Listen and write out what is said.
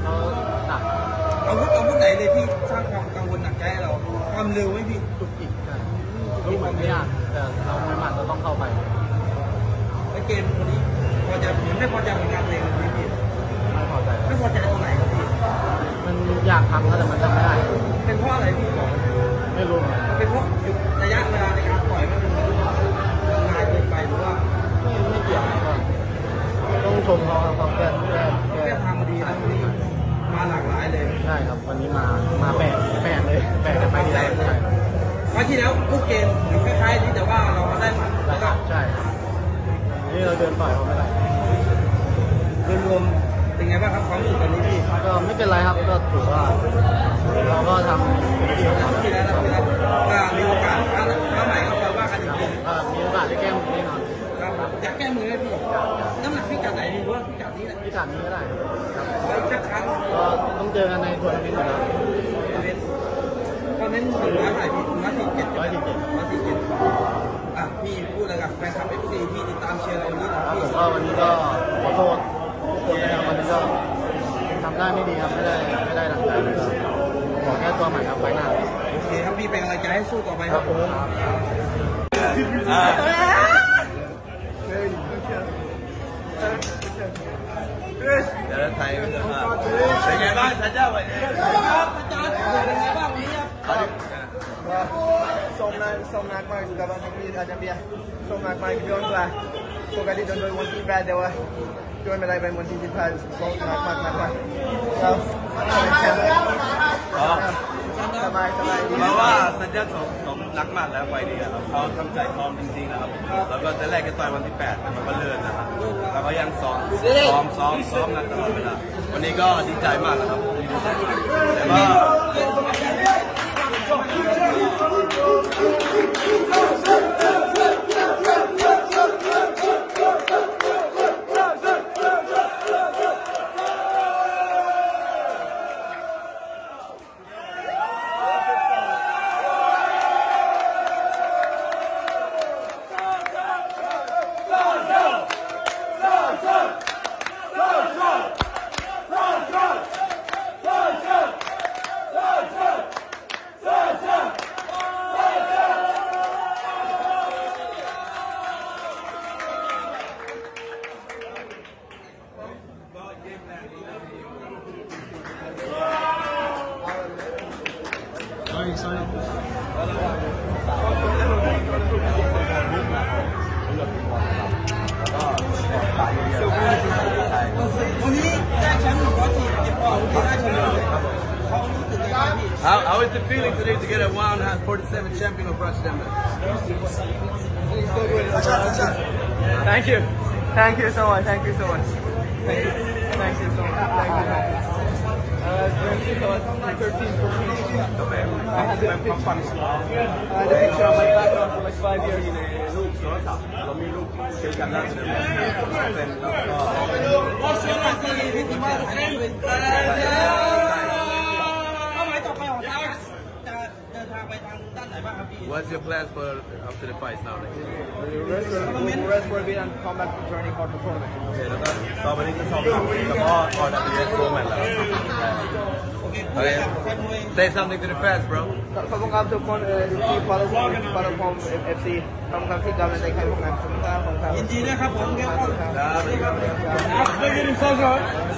เขาหนักอาวุธไหนเลยที่สร้างความกังวลหนักใจเราความเร็วไหมพี่จุกจิกลูกมันไม่ยากแต่เราไม่หมัดเราต้องเข้าไปแล้วเกมวันนี้พอจะเหมือนไม่พอใจผลงานเลยพี่ไม่พอใจตรงไหนครับพี่มันอยากทำแต่มันทำไม่ได้เป็นเพราะอะไรพี่บอกไม่รู้มันเป็นเพราะระยะเวลาในการปล่อยมันนานเกินไปหรือว่าไม่เกี่ยวต้องชมเขาแก้ทางมาดีนะวันนี้มาหลากหลายเลยใช่ครับวันนี้มาแปลกเลยแปลกกันไปที่แรกใช่ครั้งที่แล้วผู้เกมคล้ายๆนี้แต่ว่าเราได้หมัดแล้วก็ใช่นี่เราเดินต่อยเขาไม่ได้รวมเป็นไงบ้างครับความรู้สึกตอนนี้พี่ก็ไม่เป็นไรครับก็ถือว่าเราก็ทำที่แล้วก็มีโอกาสครั้งใหม่ก็แปลว่ากันจริงมีโอกาสได้แก้มือแน่นอนครับอยากแก้มือให้พี่น้ำหนักพิกัดไหนดีว่าพิกัดนี้แหละพิกัดนี้ก็ได้แล้วจะครั้งก็ต้องเจอกันในทัวร์นาเมนต์นะครับตอนนั้น100 ไหนพี่147พี่พูดอะไรกับแฟนคลับFCที่ติดตามเชียร์เราวันนี้ครับผมก็วันนี้ก็ขอโทษทุกคนนะครับวันนี้ก็ทำได้ไม่ดีครับไม่ได้ดังใจเลยครับขอแก้ตัวใหม่ครับไฟหน้าโอเคครับพี่เป็นกำลังใจให้สู้ต่อไปครับผมเดี๋ยวไทยเป็นไงบ้างสัญญาวันนี้ครับอาจารย์เป็นไงบ้างนี้ครับ Somnak māk dalam negeri ada biar somnak māk jual lah. So kali don wanti brad dewa. Jual melai by wanti jipal somnak māk.สบายเพราะว่าสัญญาสมรักมากแล้วไฟดีครับเขาทำใจซ้อมจริงๆนะครับแล้วก็จะแรกก็ต่อยวันที่8แต่มันก็เลื่อนนะครับแล้วก็ยังซ้อมกันตลอดเวลาวันนี้ก็ดีใจมากนะครับแต่ก็How is the feeling today to get a 147 champion of Rotterdam? Thank you so much. Thank you so much. 13, 14. I had the picture on my background for like 5 years. ลูกโทรศัพท์เรามีลูกเชื่อกันแล้วเป็นWhat's your plans for after the fight now? Rest for a bit and come back to training for the tournament. โอเคแล้วก็ต่อไปนี้ก็ซ้อมแล้วก็ก่อนจะไปเล่นทัวร์แมตช์แล้ว Okay. Say something to the fans, bro. ขอบคุณครับทุกคนที่ follow from FC ขอบคุณครับที่กำลังใจใครพวกนั้นขอบคุณครับยินดีนะครับผมครับ